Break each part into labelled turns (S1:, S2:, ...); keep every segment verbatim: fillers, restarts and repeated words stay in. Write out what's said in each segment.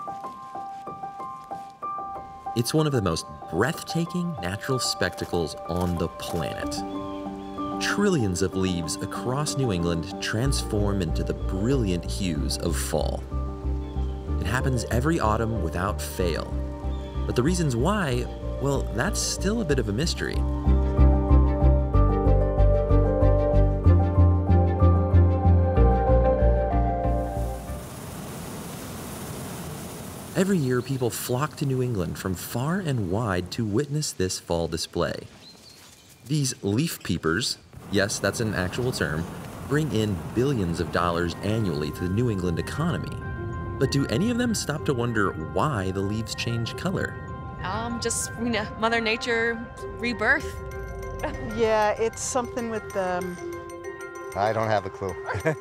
S1: It's one of the most breathtaking natural spectacles on the planet. Trillions of leaves across New England transform into the brilliant hues of fall. It happens every autumn without fail. But the reasons why, well, that's still a bit of a mystery. Every year, people flock to New England from far and wide to witness this fall display. These leaf peepers, yes, that's an actual term, bring in billions of dollars annually to the New England economy. But do any of them stop to wonder why the leaves change color?
S2: Um, just, you know, Mother Nature rebirth.
S3: Yeah, it's something with um
S4: I don't have a clue.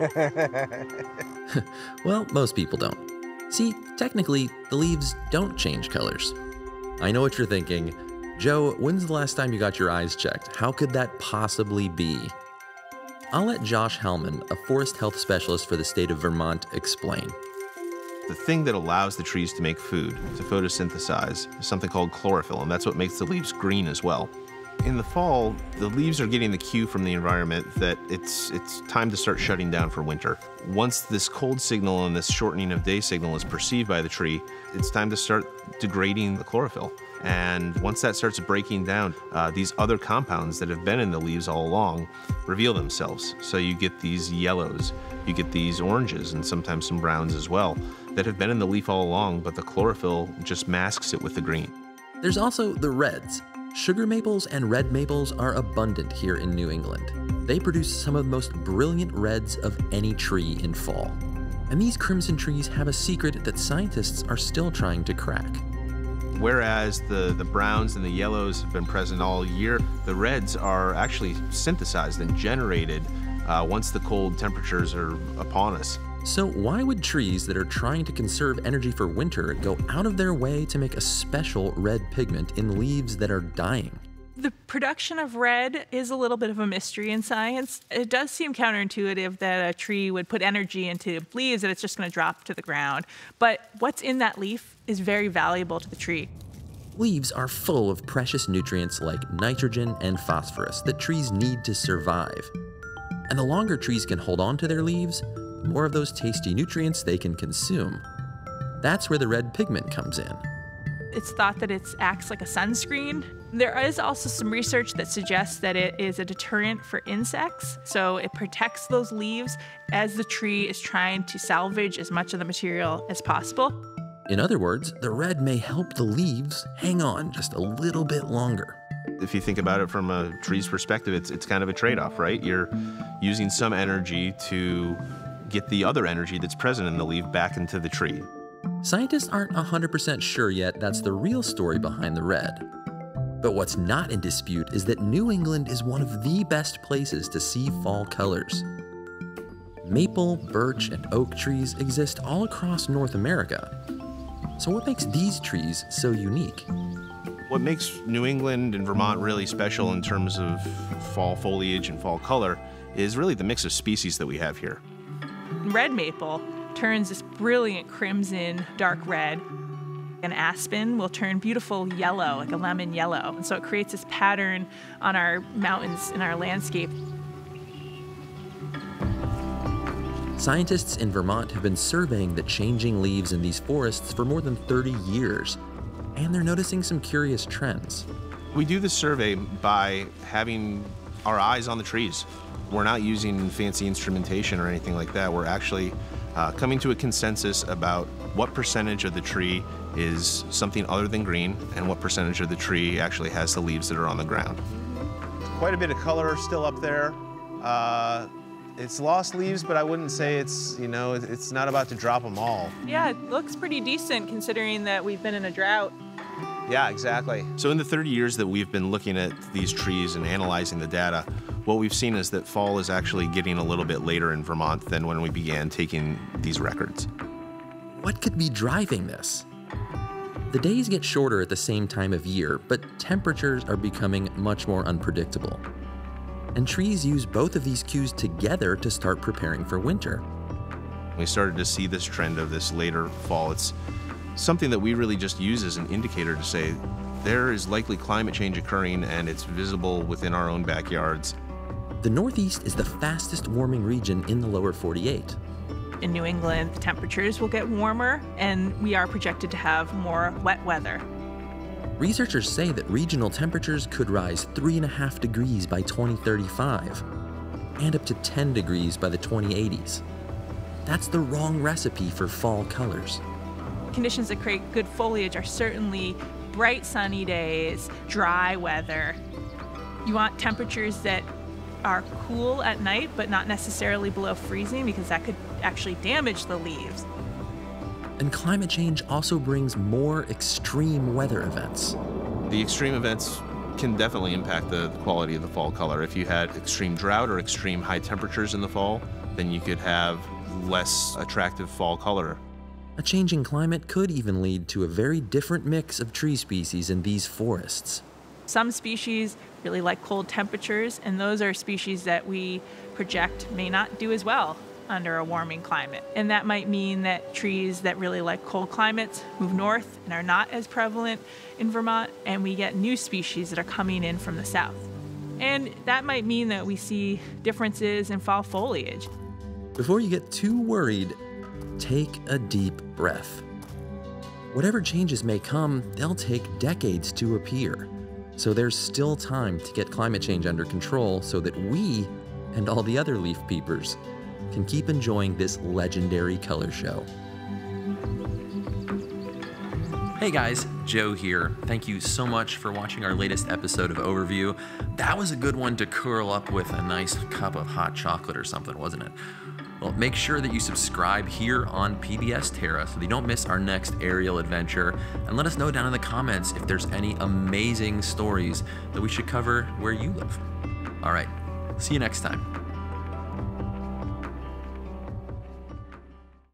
S1: Well, most people don't. See, technically, the leaves don't change colors. I know what you're thinking. Joe, when's the last time you got your eyes checked? How could that possibly be? I'll let Josh Hellman, a forest health specialist for the state of Vermont, explain.
S5: The thing that allows the trees to make food, to photosynthesize, is something called chlorophyll, and that's what makes the leaves green as well. In the fall, the leaves are getting the cue from the environment that it's it's time to start shutting down for winter. Once this cold signal and this shortening of day signal is perceived by the tree, it's time to start degrading the chlorophyll. And once that starts breaking down, uh, these other compounds that have been in the leaves all along reveal themselves. So you get these yellows, you get these oranges, and sometimes some browns as well, that have been in the leaf all along, but the chlorophyll just masks it with the green.
S1: There's also the reds. Sugar maples and red maples are abundant here in New England. They produce some of the most brilliant reds of any tree in fall. And these crimson trees have a secret that scientists are still trying to crack.
S5: Whereas the, the browns and the yellows have been present all year, the reds are actually synthesized and generated uh, once the cold temperatures are upon us.
S1: So why would trees that are trying to conserve energy for winter go out of their way to make a special red pigment in leaves that are dying?
S6: The production of red is a little bit of a mystery in science. It does seem counterintuitive that a tree would put energy into leaves that it's just going to drop to the ground. But what's in that leaf is very valuable to the tree.
S1: Leaves are full of precious nutrients like nitrogen and phosphorus that trees need to survive. And the longer trees can hold on to their leaves, the more of those tasty nutrients they can consume. That's where the red pigment comes in.
S6: It's thought that it acts like a sunscreen. There is also some research that suggests that it is a deterrent for insects. So it protects those leaves as the tree is trying to salvage as much of the material as possible.
S1: In other words, the red may help the leaves hang on just a little bit longer.
S5: If you think about it from a tree's perspective, it's, it's kind of a trade-off, right? You're using some energy to get the other energy that's present in the leaf back into the tree.
S1: Scientists aren't one hundred percent sure yet that's the real story behind the red. But what's not in dispute is that New England is one of the best places to see fall colors. Maple, birch, and oak trees exist all across North America. So what makes these trees so unique?
S5: What makes New England and Vermont really special in terms of fall foliage and fall color is really the mix of species that we have here.
S6: Red maple turns this brilliant crimson, dark red. An aspen will turn beautiful yellow, like a lemon yellow. And so it creates this pattern on our mountains in our landscape.
S1: Scientists in Vermont have been surveying the changing leaves in these forests for more than thirty years, and they're noticing some curious trends.
S5: We do this survey by having our eyes on the trees. We're not using fancy instrumentation or anything like that. We're actually uh, coming to a consensus about what percentage of the tree is something other than green and what percentage of the tree actually has the leaves that are on the ground.
S7: Quite a bit of color still up there. Uh, it's lost leaves, but I wouldn't say it's, you know, it's not about to drop them all.
S6: Yeah, it looks pretty decent considering that we've been in a drought.
S7: Yeah, exactly.
S5: So in the thirty years that we've been looking at these trees and analyzing the data, what we've seen is that fall is actually getting a little bit later in Vermont than when we began taking these records.
S1: What could be driving this? The days get shorter at the same time of year, but temperatures are becoming much more unpredictable. And trees use both of these cues together to start preparing for winter.
S5: We started to see this trend of this later fall. It's something that we really just use as an indicator to say there is likely climate change occurring and it's visible within our own backyards.
S1: The Northeast is the fastest warming region in the lower forty-eight.
S6: In New England, the temperatures will get warmer, and we are projected to have more wet weather.
S1: Researchers say that regional temperatures could rise three and a half degrees by twenty thirty-five and up to ten degrees by the twenty eighties. That's the wrong recipe for fall colors.
S6: Conditions that create good foliage are certainly bright sunny days, dry weather. You want temperatures that are cool at night, but not necessarily below freezing, because that could actually damage the leaves.
S1: And climate change also brings more extreme weather events.
S5: The extreme events can definitely impact the quality of the fall color. If you had extreme drought or extreme high temperatures in the fall, then you could have less attractive fall color.
S1: A changing climate could even lead to a very different mix of tree species in these forests.
S6: Some species really like cold temperatures, and those are species that we project may not do as well under a warming climate. And that might mean that trees that really like cold climates move north and are not as prevalent in Vermont, and we get new species that are coming in from the south. And that might mean that we see differences in fall foliage.
S1: Before you get too worried, take a deep breath. Whatever changes may come, they'll take decades to appear. So there's still time to get climate change under control so that we and all the other leaf peepers can keep enjoying this legendary color show. Hey guys, Joe here. Thank you so much for watching our latest episode of Overview. That was a good one to curl up with a nice cup of hot chocolate or something, wasn't it? Well, make sure that you subscribe here on P B S Terra so that you don't miss our next aerial adventure, and let us know down in the comments if there's any amazing stories that we should cover where you live. All right, see you next time.